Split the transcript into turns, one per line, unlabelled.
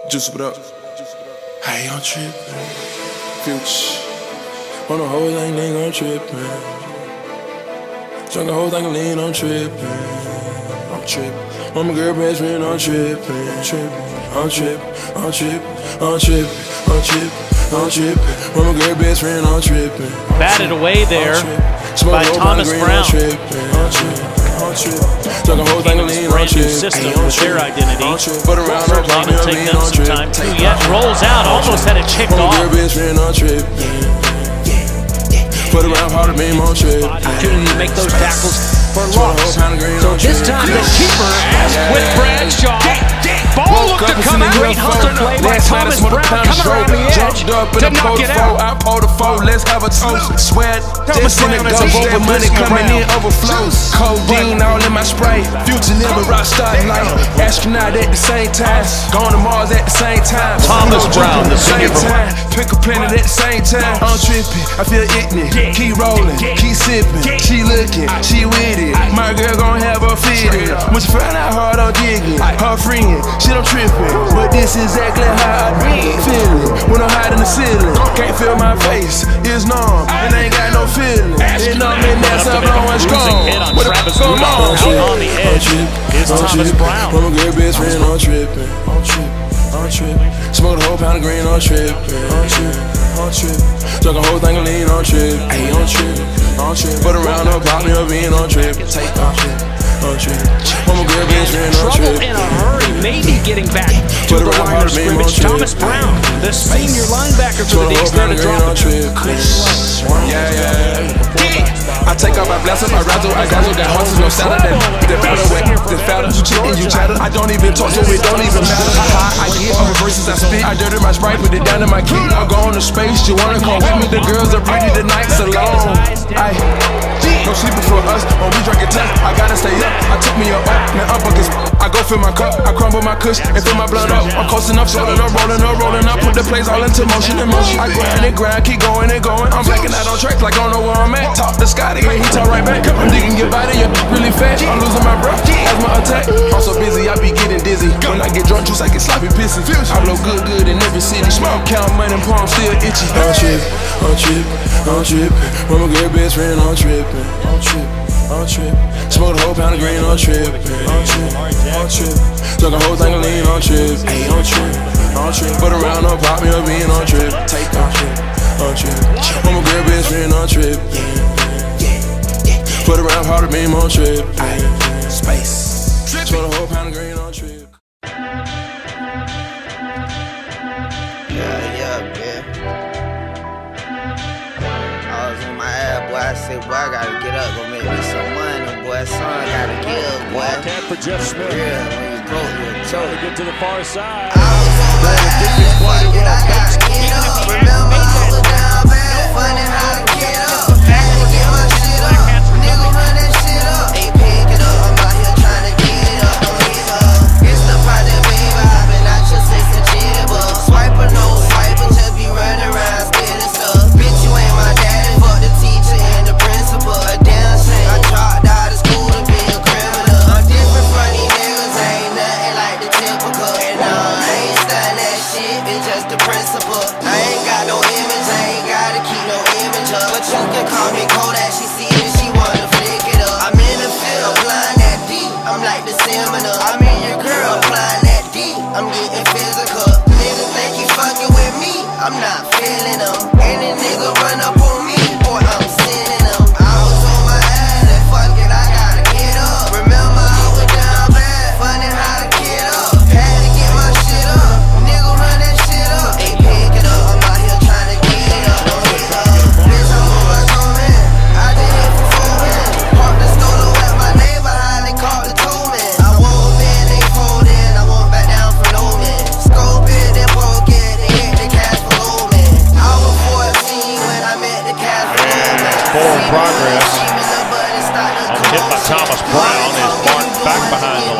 Juice it up. Hey, I'm trippin'. Future. On the whole thing, nigga, I'm trippin'. Drunk the whole thing of lean, I'm trippin'. I'm trippin'. On my girl best friend, I'm trippin'. I'm trippin'. I'm trippin'. I'm trippin'. I'm trippin'. I'm trippin'. On my girl best friend, I'm trippin'.
Batted away there by Thomas Brown. This brand new system with their identity. Certainly going to take them some time too. Yet rolls out, almost had it kicked off.
Opportunity to make those tackles for loss. So this time the keeper with Bradshaw. Ball looked to come out. Great hunter play by Thomas Brown coming around the edge to knock it out.
I pull the four, let's have a toast. Sweat, this in the go over, money coming in overflows. Codeine all in my spray. Future never rock starting like astronaut at the same time. Going to Mars at the same time.
Thomas Brown, the senior from
pick a planet at the same time. I'm tripping, I feel ignorant. Keep rolling, keep sipping. She looking, she with it. My girl gon' have her fitted. When she find out hard, I'm digging. Her friend, shit, I'm tripping. But this is exactly how I be feeling. When I'm hot in the ceiling, can't feel my face. It's numb, and ain't got no feeling. It's numb, and that's how blowing strong.
What Travis Out on the edge is Thomas Brown.
I'm a good best friend, I'm tripping. I'm tripping. Smoke a whole pound of green, I'm tripping. I'm tripping. Drunk a whole thing of lean, I'm tripping. Hey, I'm tripping. Put around up, pop me up, in, I'm tripping. I'm tripping. I'm a good best friend, I'm
Trouble
tripping.
in a hurry, maybe getting back to the line of scrimmage. Thomas Brown, the senior linebacker for the D's, there to drop it.
I take off, I blast up, I razzle, I gazzle, got horses, no salad. That powder wet, that powder, you chicken, you chatter. I don't even talk, so it don't even matter. I get over verses, I spit. I dirty my Sprite, put it down in my key. I'm going to space, you wanna come with me? The girls are pretty, the nights are long. No sleeping for us, when we drink a test, I gotta stay up. I took me up, man, up buckets. I go fill my cup, I crumble my kush and fill my blood up. I'm coasting up, rolling up, rolling up. Put the plays all into motion and motion. I grind and grind, keep going and going. I'm blacking out on tracks like I don't know where I'm at. Talk to Scotty and he talk right back. I'm digging your body, you're really fat. I'm losing my breath, that's my attack. I'm so busy, I be getting dizzy. When I get drunk, juice, I get sloppy pissy. I blow good in every city. Smoke, count money, palm still itchy. I'm trippin'. When my girl best friend, I'm trippin'. Smoke a whole pound of green, I'm trippin'. Drunk a whole thing of lean, I'm trippin'. Hey, I'm trippin'. Put around up, pop me up, in, I'm trippin'. I'm trippin'. When my girl best friend, I'm trippin'. Put around harder beam, I'm trippin'. Space. Smoke a whole pound of green, I'm trippin'.
I was in my ad, boy. I said, boy, I gotta get up, go make me some money, boy. Son, I gotta give, boy.
Tap for Jeff Smith.
Yeah, when you broke, you're
Trying to get to the far side.
I was on my ad, fuck it, I gotta get up. Remember, I was down bad, funny how to get up. Had to get my shit up, nigga run that shit up. Ain't pick it up, I'm out here trying to get it up, don't give up. It's the project, baby, I've been out your 6 and jibber. Swipe or no swipe, but just be running around stealing stuff. Bitch, you ain't my daddy, fuck the teacher and the principal. A damn shame, I dropped out of school to be a criminal. I'm different from these niggas, ain't nothing like the typical. And I ain't studying that shit, it's just the principle. I ain't got no image, I ain't gotta keep no image up. But you can call me Kodak, she see it, she wanna flick it up. I'm in the field, applying that deep, I'm like the seminar. I'm in your girl, applying that deep, I'm getting physical. Niggas think he fucking with me, I'm not feeling them. Any nigga run up on me, boy, I'm sending them. I was on my ass, and fuck it, I gotta get up. Remember, I was down bad, funny how to get up. Had to get my shit up, nigga run that shit up. Ain't pick it up, I'm out here trying to get it up. Don't give up, bitch, I'm on my man. I did it for 4 men. Parked the solo at my neighbor, how they called the 2 men. I won't bend, they fold in, I won't back down for no man. Scope it, then broke it, they hit the cash for low man. I was 14 when I met the cash for low man.
Forward progress. On the hit by Thomas Brown is marked back behind the